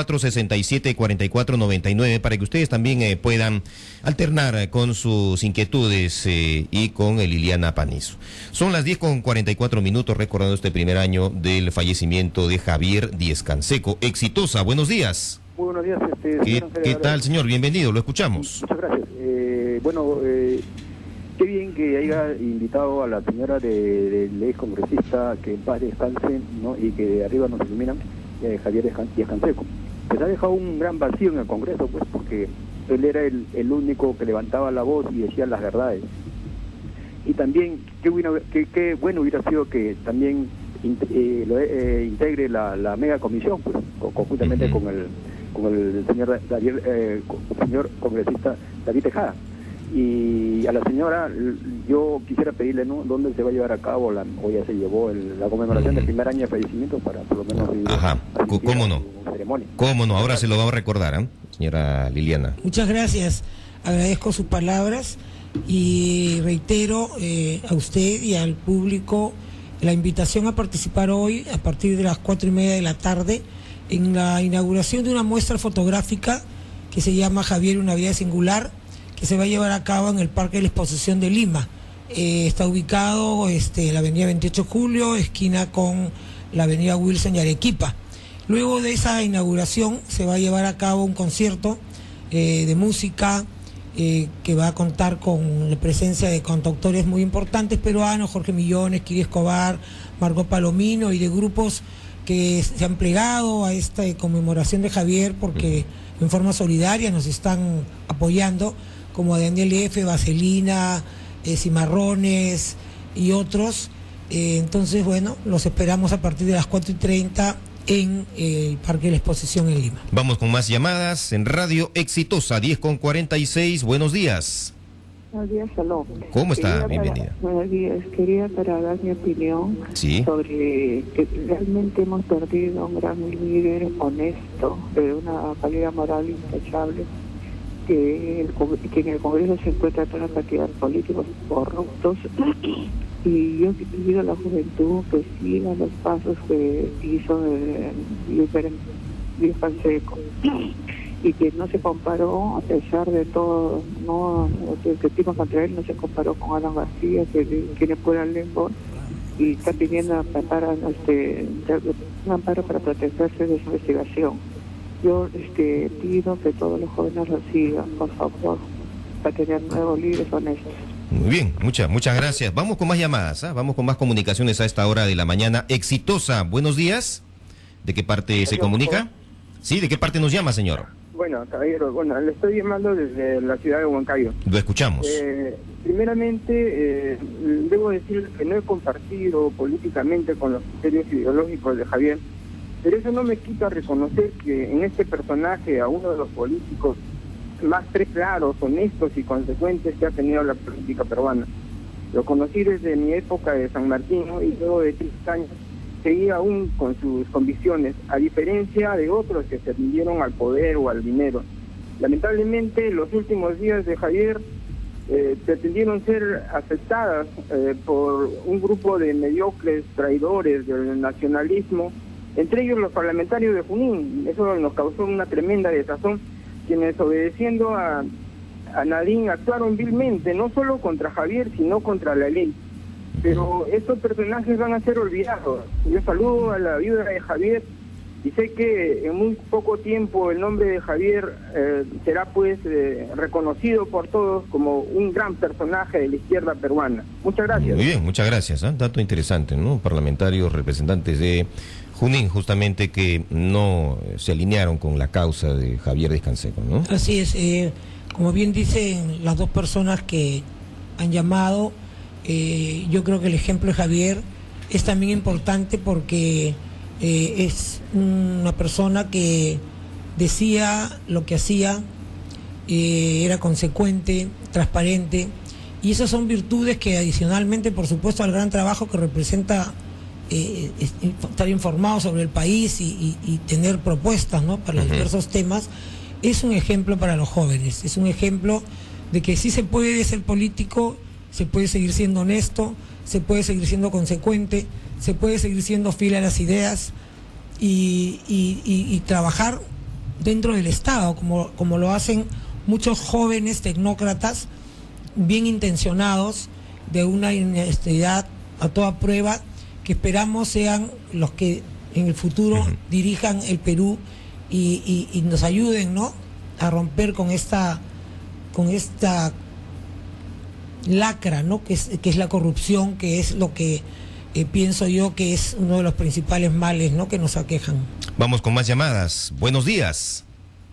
467-4499, para que ustedes también puedan alternar con sus inquietudes y con Liliana Panizo. Son las 10:44, recordando este primer año del fallecimiento de Javier Díaz Canseco. Exitosa, buenos días. Muy buenos días. ¿Qué tal, señor? Bienvenido, lo escuchamos. Muchas gracias. Qué bien que haya invitado a la señora del ex congresista, que en paz descanse, ¿no?, y que de arriba nos iluminan, Javier Díaz Canseco. Pues ha dejado un gran vacío en el Congreso, pues, porque él era el único que levantaba la voz y decía las verdades. Y también, qué bueno hubiera sido que también integre la mega comisión, pues, conjuntamente con el señor congresista David Tejada. Y a la señora, yo quisiera pedirle, ¿no?, dónde se va a llevar a cabo, o ya se llevó la conmemoración del primer año de fallecimiento, para por lo menos ¿cómo no? Ceremonia. ¿Cómo no? Ahora se lo vamos a recordar, señora Liliana. Muchas gracias. Agradezco sus palabras y reitero a usted y al público la invitación a participar hoy a partir de las 4:30 de la tarde en la inauguración de una muestra fotográfica que se llama Javier, una vida singular, que se va a llevar a cabo en el Parque de la Exposición de Lima. Está ubicado en la avenida 28 de Julio, esquina con la avenida Wilson y Arequipa. Luego de esa inauguración se va a llevar a cabo un concierto de música que va a contar con la presencia de cantautores muy importantes peruanos, Jorge Millones, Kiri Escobar, Margot Palomino, y de grupos que se han plegado a esta conmemoración de Javier porque en forma solidaria nos están apoyando, como Daniel F., Vaselina, Cimarrones y otros. Entonces, bueno, los esperamos a partir de las 4:30 en el Parque de la Exposición en Lima. Vamos con más llamadas en Radio Exitosa, 10:46. Buenos días. Buenos días, Salón. ¿Cómo está? Bienvenida. Buenos días. Quería para dar mi opinión sobre que realmente hemos perdido un gran líder honesto, de una calidad moral intachable, que en el Congreso se encuentra toda una cantidad de políticos corruptos. Y yo pido a la juventud que siga los pasos que hizo Luis Díaz Canseco, y que no se comparó, a pesar de todo, no, el que timo contra él no se comparó con Alan García, que tiene pura lengua, y está pidiendo un amparo para protegerse de su investigación. Yo pido que todos los jóvenes lo sigan, por favor, para tener nuevos líderes honestos. Muy bien, muchas gracias. Vamos con más llamadas, vamos con más comunicaciones a esta hora de la mañana. Exitosa, buenos días. ¿De qué parte se comunica? Sí, ¿de qué parte nos llama, señor? Bueno, caballero, le estoy llamando desde la ciudad de Huancayo. Lo escuchamos. Primeramente, debo decir que no he compartido políticamente con los criterios ideológicos de Javier, pero eso no me quita reconocer que en este personaje, a uno de los políticos más claros, honestos y consecuentes que ha tenido la política peruana. Lo conocí desde mi época de San Martín, y luego de 30 años seguía aún con sus convicciones, a diferencia de otros que se rindieron al poder o al dinero. Lamentablemente, los últimos días de Javier pretendieron ser aceptadas por un grupo de mediocres traidores del nacionalismo, entre ellos los parlamentarios de Junín. Eso nos causó una tremenda desazón, quienes, obedeciendo a Nadine, actuaron vilmente, no solo contra Javier, sino contra la ley. Pero estos personajes van a ser olvidados. Yo saludo a la viuda de Javier y sé que en muy poco tiempo el nombre de Javier será reconocido por todos como un gran personaje de la izquierda peruana. Muchas gracias. Muy bien, muchas gracias. Dato interesante, ¿no? Parlamentarios, representantes de Junín, justamente, que no se alinearon con la causa de Javier Díaz Canseco, ¿no? Así es. Como bien dicen las dos personas que han llamado, yo creo que el ejemplo de Javier es también importante porque es una persona que decía lo que hacía, era consecuente, transparente, y esas son virtudes que, adicionalmente, por supuesto, al gran trabajo que representa estar informado sobre el país y tener propuestas, ¿no?, para los diversos temas, es un ejemplo para los jóvenes, es un ejemplo de que sí se puede ser político, se puede seguir siendo honesto, se puede seguir siendo consecuente, se puede seguir siendo fiel a las ideas y trabajar dentro del Estado, como lo hacen muchos jóvenes tecnócratas bien intencionados, de una honestidad a toda prueba, que esperamos sean los que en el futuro dirijan el Perú y nos ayuden, ¿no?, a romper con esta lacra, ¿no?, que es la corrupción, que es lo que pienso yo que es uno de los principales males, ¿no?, que nos aquejan. Vamos con más llamadas. Buenos días.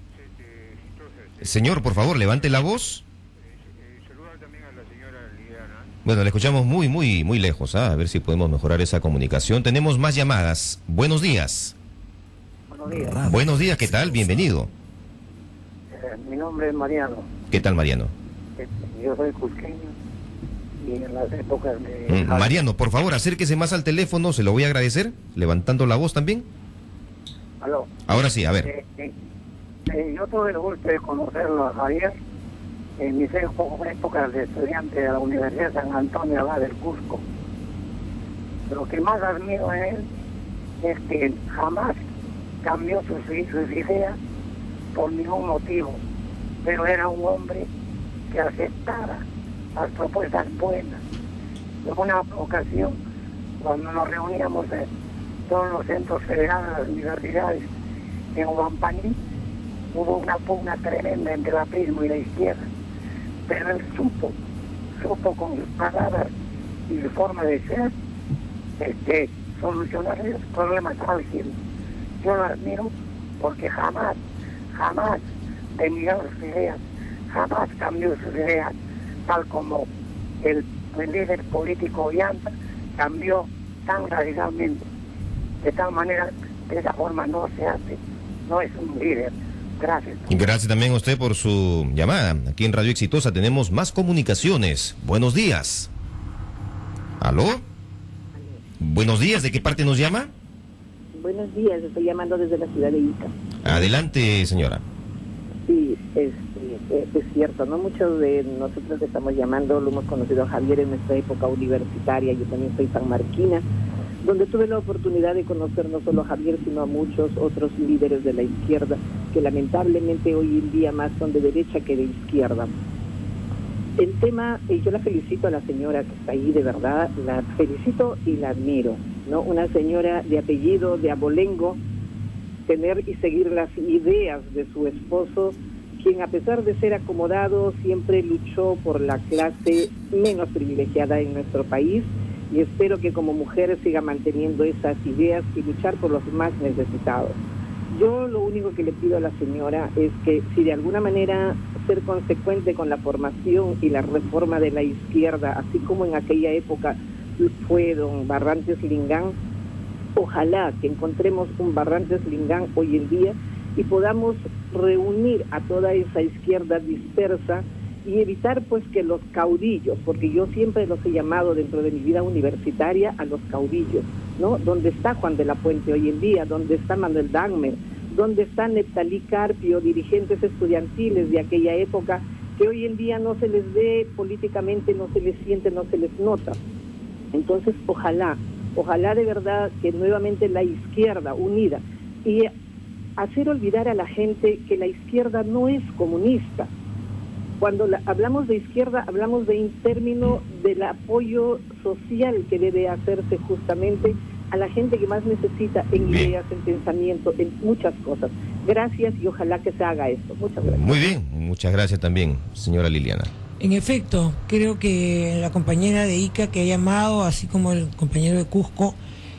Señor, por favor, levante la voz. Saludar también a la señora Liliana. Bueno, le escuchamos muy lejos, a ver si podemos mejorar esa comunicación. Tenemos más llamadas. Buenos días. Buenos días. Buenos días, ¿qué tal? Bienvenido. Mi nombre es Mariano. ¿Qué tal, Mariano? Yo soy cusqueño y en las épocas de... Mariano, por favor, acérquese más al teléfono, se lo voy a agradecer, levantando la voz también. ¿Aló? Ahora sí, a ver. Yo tuve el gusto de conocerlo a Javier en mis épocas de estudiante de la Universidad San Antonio Abad del Cusco. Lo que más admiro en él es que jamás cambió sus ideas por ningún motivo, pero era un hombre que aceptara las propuestas buenas. En una ocasión, cuando nos reuníamos en todos los centros federales de las universidades en Huampaní, hubo una pugna tremenda entre el aprismo y la izquierda, pero él supo con sus palabras y su forma de ser solucionar esos problemas álgidos. Yo lo admiro porque jamás denegó sus ideas, jamás cambió sus ideas, tal como el líder político Ollanta cambió tan radicalmente. De tal manera, de esa forma no se hace, no es un líder. Gracias. Gracias también a usted por su llamada. Aquí en Radio Exitosa tenemos más comunicaciones. Buenos días. ¿Aló? Buenos días, ¿de qué parte nos llama? Buenos días, estoy llamando desde la ciudad de Ica. Adelante, señora. Sí, es cierto, no muchos de nosotros estamos llamando, lo hemos conocido a Javier en nuestra época universitaria, yo también soy sanmarquina. donde tuve la oportunidad de conocer no solo a Javier, sino a muchos otros líderes de la izquierda, que lamentablemente hoy en día más son de derecha que de izquierda. El tema, yo la felicito a la señora que está ahí, de verdad, la felicito y la admiro, ¿no? Una señora de apellido de abolengo, tener y seguir las ideas de su esposo, quien a pesar de ser acomodado siempre luchó por la clase menos privilegiada en nuestro país, y espero que como mujer siga manteniendo esas ideas y luchar por los más necesitados. Yo lo único que le pido a la señora es que si de alguna manera ser consecuente con la formación y la reforma de la izquierda, así como en aquella época fue don Barrantes Lingán, ojalá que encontremos un Barrantes Lingán hoy en día y podamos reunir a toda esa izquierda dispersa y evitar pues que los caudillos, porque yo siempre los he llamado dentro de mi vida universitaria a los caudillos, ¿no? ¿Dónde está Juan de la Puente hoy en día? ¿Dónde está Manuel Dagmer? ¿Dónde está Neptalí Carpio, dirigentes estudiantiles de aquella época, que hoy en día no se les ve políticamente, no se les siente, no se les nota? Entonces, ojalá de verdad que nuevamente la izquierda unida y hacer olvidar a la gente que la izquierda no es comunista. Cuando hablamos de izquierda, hablamos de un término del apoyo social que debe hacerse justamente a la gente que más necesita en ideas, en pensamiento, en muchas cosas. Gracias y ojalá que se haga esto. Muchas gracias. Muy bien, muchas gracias también, señora Liliana. En efecto, creo que la compañera de Ica que ha llamado, así como el compañero de Cusco,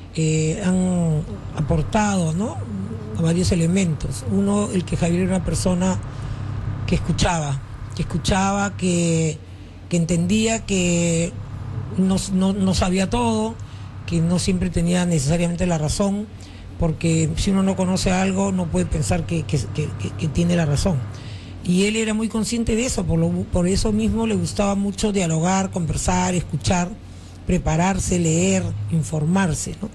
han aportado, ¿no?, a varios elementos. Uno, el que Javier era una persona que escuchaba, que entendía que no sabía todo, que no siempre tenía necesariamente la razón, porque si uno no conoce algo no puede pensar que tiene la razón. Y él era muy consciente de eso, por eso mismo le gustaba mucho dialogar, conversar, escuchar, prepararse, leer, informarse, ¿no?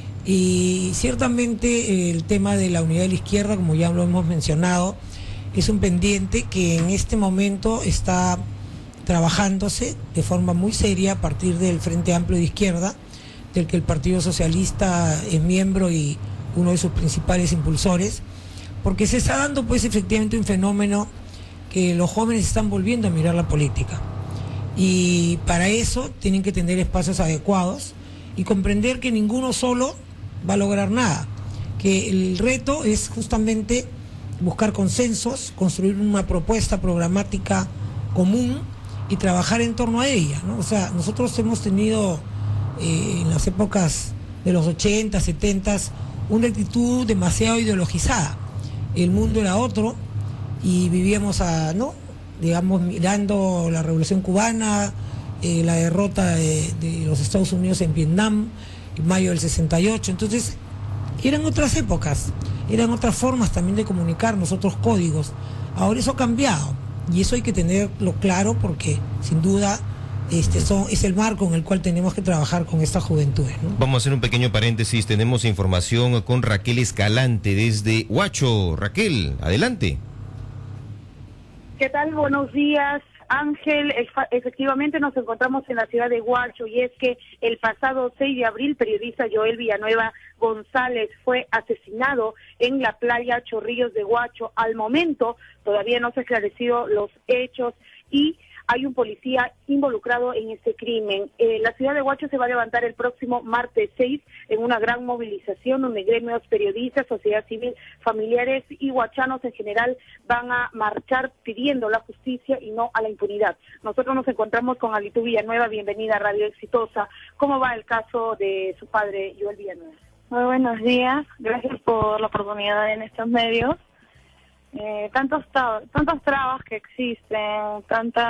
Y ciertamente el tema de la unidad de la izquierda, como ya lo hemos mencionado, es un pendiente que en este momento está trabajándose de forma muy seria a partir del Frente Amplio de Izquierda, del que el Partido Socialista es miembro y uno de sus principales impulsores, porque se está dando pues efectivamente un fenómeno que los jóvenes están volviendo a mirar la política, y para eso tienen que tener espacios adecuados y comprender que ninguno solo va a lograr nada, que el reto es justamente buscar consensos, construir una propuesta programática común y trabajar en torno a ella, ¿no? O sea, nosotros hemos tenido en las épocas de los 80, 70, una actitud demasiado ideologizada. El mundo era otro y vivíamos mirando la Revolución Cubana, la derrota de los Estados Unidos en Vietnam, en mayo del 68. Entonces, eran otras épocas, eran otras formas también de comunicarnos, otros códigos. Ahora eso ha cambiado y eso hay que tenerlo claro, porque sin duda es el marco en el cual tenemos que trabajar con esta juventud, ¿no? Vamos a hacer un pequeño paréntesis. Tenemos información con Raquel Escalante desde Huacho. Raquel, adelante. ¿Qué tal? Buenos días, Ángel. Efectivamente nos encontramos en la ciudad de Huacho, y es que el pasado 6 de abril, periodista Joel Villanueva González fue asesinado en la playa Chorrillos de Huacho. Al momento todavía no se han esclarecido los hechos y hay un policía involucrado en este crimen. La ciudad de Huacho se va a levantar el próximo martes 6 en una gran movilización donde gremios, periodistas, sociedad civil, familiares y huachanos en general van a marchar pidiendo la justicia y no a la impunidad. Nosotros nos encontramos con Alitu Villanueva. Bienvenida a Radio Exitosa. ¿Cómo va el caso de su padre, Joel Villanueva? Muy buenos días. Gracias por la oportunidad en estos medios. Tantas trabas que existen, tantos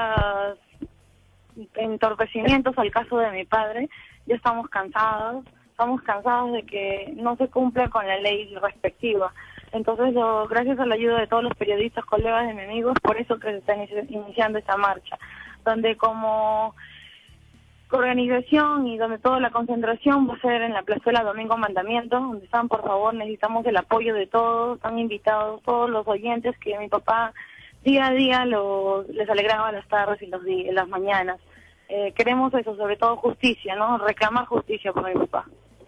entorpecimientos al caso de mi padre, ya estamos cansados de que no se cumple con la ley respectiva. Entonces, gracias a la ayuda de todos los periodistas, colegas de mis amigos, por eso que se está iniciando esta marcha, donde como organización y donde toda la concentración va a ser en la plazuela Domingo Mandamiento, donde están, por favor, necesitamos el apoyo de todos. Están invitados todos los oyentes que mi papá día a día les alegraba las tardes y las mañanas. Queremos eso, sobre todo justicia, ¿no? Reclamar justicia por mi papá.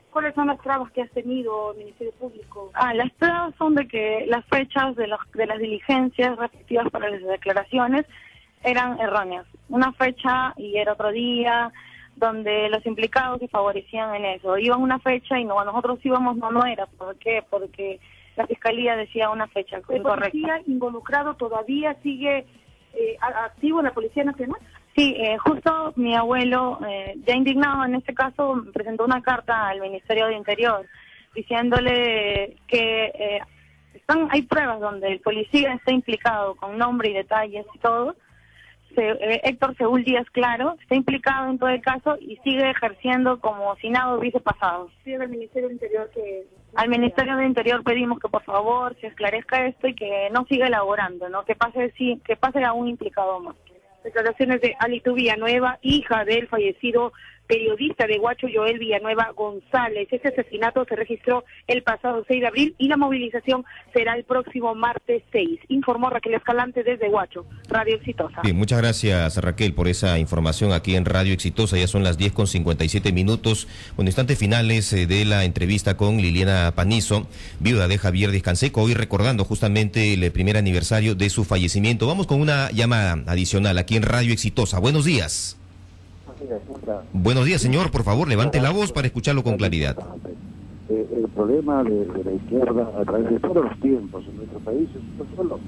¿Cuáles son las trabas que has tenido el Ministerio Público? Las trabas son de que las fechas de las diligencias respectivas para las declaraciones eran erróneas. Una fecha y era otro día, donde los implicados se favorecían en eso. Iban una fecha y no, nosotros íbamos, no era. ¿Por qué? Porque la Fiscalía decía una fecha ¿El policía involucrado todavía sigue activo en la Policía Nacional? Sí, justo mi abuelo, ya indignado en este caso, presentó una carta al Ministerio de Interior diciéndole que hay pruebas donde el policía está implicado con nombre y detalles y todo. Héctor Seúl Díaz Claro está implicado en todo el caso y sigue ejerciendo como si nada hubiese pasado. Sí, al Ministerio de Interior Al Ministerio de Interior pedimos que por favor se esclarezca esto y que no siga elaborando, ¿no? Que pase a un implicado más. Declaraciones de Alitu Villanueva, hija del fallecido periodista de Huacho, Joel Villanueva González. Este asesinato se registró el pasado 6 de abril y la movilización será el próximo martes 6. Informó Raquel Escalante desde Huacho, Radio Exitosa. Bien, muchas gracias Raquel por esa información aquí en Radio Exitosa. Ya son las 10:57. Con instantes finales de la entrevista con Liliana Panizo, viuda de Javier Díaz Canseco, hoy recordando justamente el primer aniversario de su fallecimiento. Vamos con una llamada adicional aquí en Radio Exitosa. Buenos días. Buenos días, señor. Por favor, levante la voz para escucharlo con claridad. El problema de la izquierda a través de todos los tiempos en nuestro país es solo.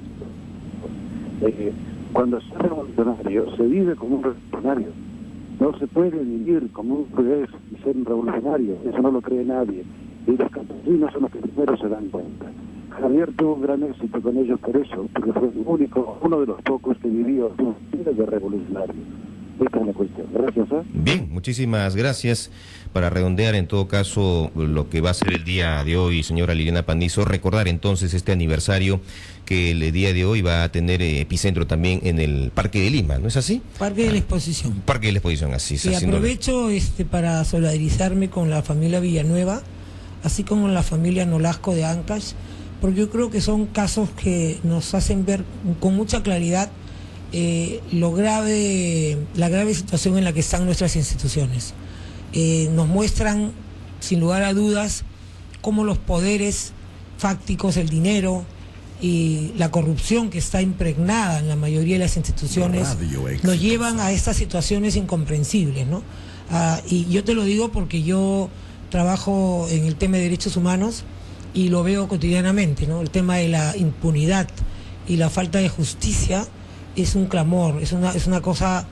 Cuando se es revolucionario, se vive como un revolucionario. No se puede vivir como un burgués y ser un revolucionario. Eso no lo cree nadie. Y los campesinos son los que primero se dan cuenta. Javier tuvo un gran éxito con ellos por eso, porque fue el único, uno de los pocos que vivió un estilo de revolucionario. Esta es la cuestión. Gracias. Bien, muchísimas gracias. Para redondear en todo caso lo que va a ser el día de hoy, señora Liliana Panizo, recordar entonces este aniversario que el día de hoy va a tener epicentro también en el Parque de Lima, ¿no es así? Parque de la Exposición. Parque de la Exposición, así es. Y aprovecho para solidarizarme con la familia Villanueva, así como la familia Nolasco de Ancash, porque yo creo que son casos que nos hacen ver con mucha claridad la grave situación en la que están nuestras instituciones. Nos muestran, sin lugar a dudas, cómo los poderes fácticos, el dinero y la corrupción que está impregnada en la mayoría de las instituciones nos llevan a estas situaciones incomprensibles, ¿no? Y yo te lo digo porque yo trabajo en el tema de derechos humanos y lo veo cotidianamente, ¿no? El tema de la impunidad y la falta de justicia es un clamor, es una cosa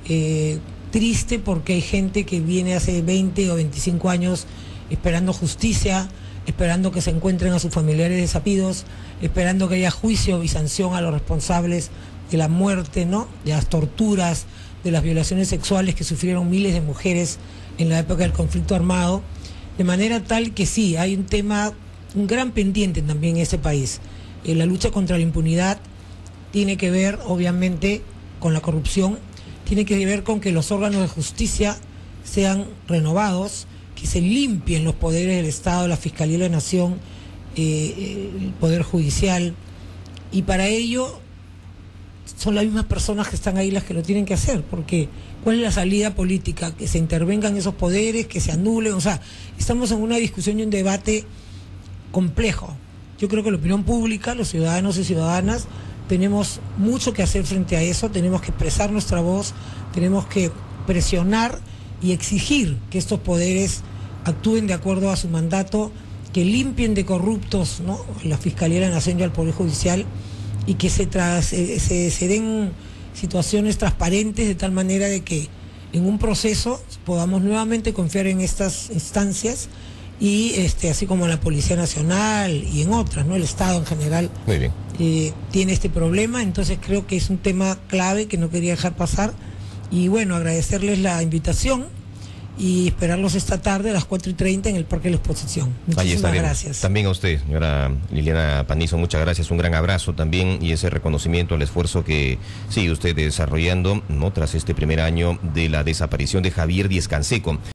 triste, porque hay gente que viene hace 20 o 25 años esperando justicia, esperando que se encuentren a sus familiares desapidos, esperando que haya juicio y sanción a los responsables de la muerte, ¿no? De las torturas, de las violaciones sexuales que sufrieron miles de mujeres en la época del conflicto armado, de manera tal que sí, hay un gran pendiente también en este país. La lucha contra la impunidad tiene que ver, obviamente, con la corrupción, tiene que ver con que los órganos de justicia sean renovados, que se limpien los poderes del Estado, la Fiscalía de la Nación, el Poder Judicial, y para ello son las mismas personas que están ahí las que lo tienen que hacer, porque ¿cuál es la salida política? Que se intervengan esos poderes, que se anulen. O sea, estamos en una discusión y un debate complejo. Yo creo que la opinión pública, los ciudadanos y ciudadanas, tenemos mucho que hacer frente a eso, tenemos que expresar nuestra voz, tenemos que presionar y exigir que estos poderes actúen de acuerdo a su mandato, que limpien de corruptos, ¿no?, la Fiscalía de la Nación y al Poder Judicial, y que se den situaciones transparentes de tal manera de que en un proceso podamos nuevamente confiar en estas instancias y así como en la Policía Nacional y en otras, ¿no? El Estado en general. Muy bien. Tiene este problema, entonces creo que es un tema clave que no quería dejar pasar. Y bueno, agradecerles la invitación y esperarlos esta tarde a las 4:30 en el Parque de la Exposición. Muchísimas gracias. También a usted, señora Liliana Panizo, muchas gracias, un gran abrazo también y ese reconocimiento al esfuerzo que sigue usted desarrollando, ¿no?, tras este primer año de la desaparición de Javier Díaz Canseco.